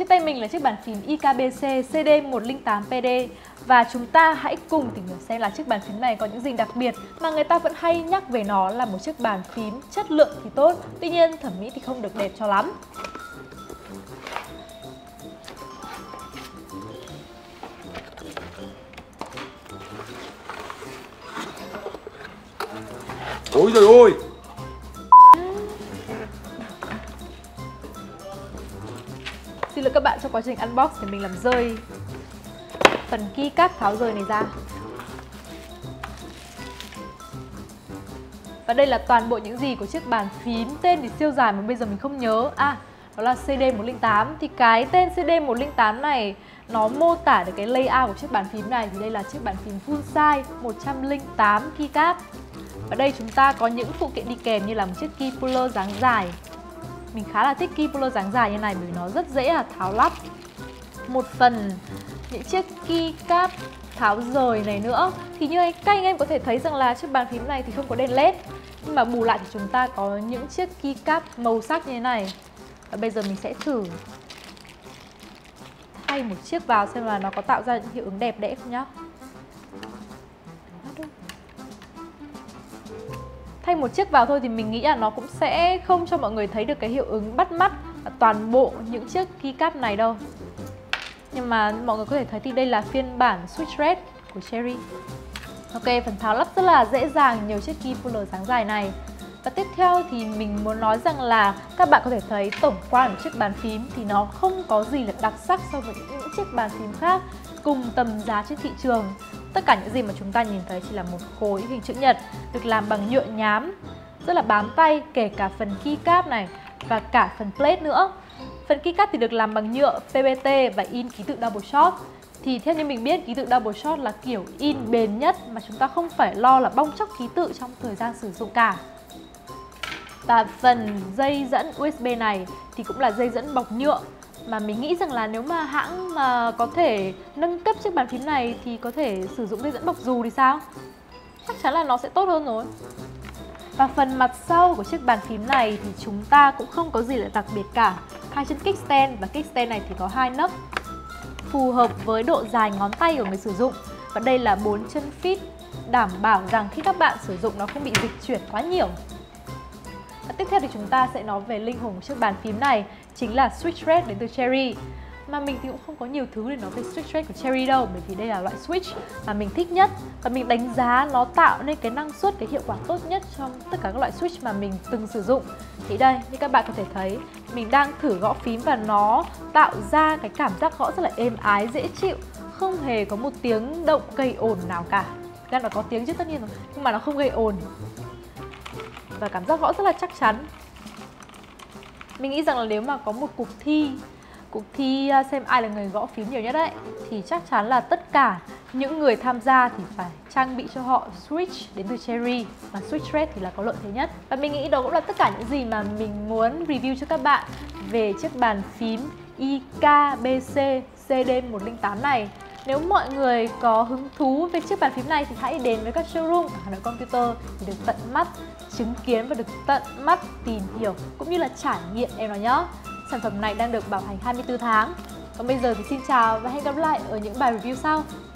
Trên tay mình là chiếc bàn phím IKBC CD108PD và chúng ta hãy cùng tìm hiểu xem là chiếc bàn phím này có những gì đặc biệt mà người ta vẫn hay nhắc về nó là một chiếc bàn phím chất lượng thì tốt, tuy nhiên thẩm mỹ thì không được đẹp cho lắm. Ôi trời ơi! Xin lỗi các bạn, trong quá trình unbox thì mình làm rơi phần keycap tháo rời này ra. Và đây là toàn bộ những gì của chiếc bàn phím, tên thì siêu dài mà bây giờ mình không nhớ. Đó là CD108. Thì cái tên CD108 này nó mô tả được cái layout của chiếc bàn phím này. Thì đây là chiếc bàn phím full size 108 keycap. Ở đây chúng ta có những phụ kiện đi kèm như là một chiếc key puller dáng dài. Mình khá là thích key puller dáng dài như này bởi vì nó rất dễ là tháo lắp. Một phần những chiếc keycap tháo rời này nữa. Thì như các anh em có thể thấy rằng là chiếc bàn phím này thì không có đèn LED. Nhưng mà bù lại thì chúng ta có những chiếc keycap màu sắc như thế này. Và bây giờ mình sẽ thử thay một chiếc vào xem là nó có tạo ra những hiệu ứng đẹp đẽ không nhá. Thay một chiếc vào thôi thì mình nghĩ là nó cũng sẽ không cho mọi người thấy được cái hiệu ứng bắt mắt toàn bộ những chiếc keycap này đâu. Nhưng mà mọi người có thể thấy thì đây là phiên bản Switch Red của Cherry. Ok, phần tháo lắp rất là dễ dàng nhiều chiếc key puller dáng dài này. Và tiếp theo thì mình muốn nói rằng là các bạn có thể thấy tổng quan của chiếc bàn phím thì nó không có gì là đặc sắc so với những chiếc bàn phím khác cùng tầm giá trên thị trường. Tất cả những gì mà chúng ta nhìn thấy chỉ là một khối hình chữ nhật được làm bằng nhựa nhám, rất là bám tay, kể cả phần keycap này và cả phần plate nữa. Phần keycap thì được làm bằng nhựa PBT và in ký tự double shot. Thì theo như mình biết, ký tự double shot là kiểu in bền nhất mà chúng ta không phải lo là bong tróc ký tự trong thời gian sử dụng cả. Và phần dây dẫn USB này thì cũng là dây dẫn bọc nhựa. Mà mình nghĩ rằng là nếu mà hãng mà có thể nâng cấp chiếc bàn phím này thì có thể sử dụng dây dẫn bọc dù thì sao? Chắc chắn là nó sẽ tốt hơn rồi. Và phần mặt sau của chiếc bàn phím này thì chúng ta cũng không có gì là đặc biệt cả. Hai chân kickstand và kickstand này thì có hai nấc phù hợp với độ dài ngón tay của người sử dụng. Và đây là 4 chân fit đảm bảo rằng khi các bạn sử dụng nó không bị dịch chuyển quá nhiều. Và tiếp theo thì chúng ta sẽ nói về linh hồn của chiếc bàn phím này, chính là Switch Red đến từ Cherry. Mà mình thì cũng không có nhiều thứ để nói về Switch Red của Cherry đâu, bởi vì đây là loại switch mà mình thích nhất và mình đánh giá nó tạo nên cái năng suất, cái hiệu quả tốt nhất trong tất cả các loại switch mà mình từng sử dụng. Thì đây, như các bạn có thể thấy, mình đang thử gõ phím và nó tạo ra cái cảm giác gõ rất là êm ái, dễ chịu, không hề có một tiếng động gây ồn nào cả. Gan nó có tiếng chứ tất nhiên rồi, nhưng mà nó không gây ồn. Và cảm giác gõ rất là chắc chắn. Mình nghĩ rằng là nếu mà có một cuộc thi xem ai là người gõ phím nhiều nhất ấy, thì chắc chắn là tất cả những người tham gia thì phải trang bị cho họ Switch đến từ Cherry. Mà Switch Red thì là có lợi thế nhất. Và mình nghĩ đó cũng là tất cả những gì mà mình muốn review cho các bạn về chiếc bàn phím IKBC CD108 này. Nếu mọi người có hứng thú về chiếc bàn phím này thì hãy đến với các showroom ở Hà Nội Computer để được tận mắt chứng kiến và được tận mắt tìm hiểu cũng như là trải nghiệm em nó nhé. Sản phẩm này đang được bảo hành 24 tháng. Còn bây giờ thì xin chào và hẹn gặp lại ở những bài review sau.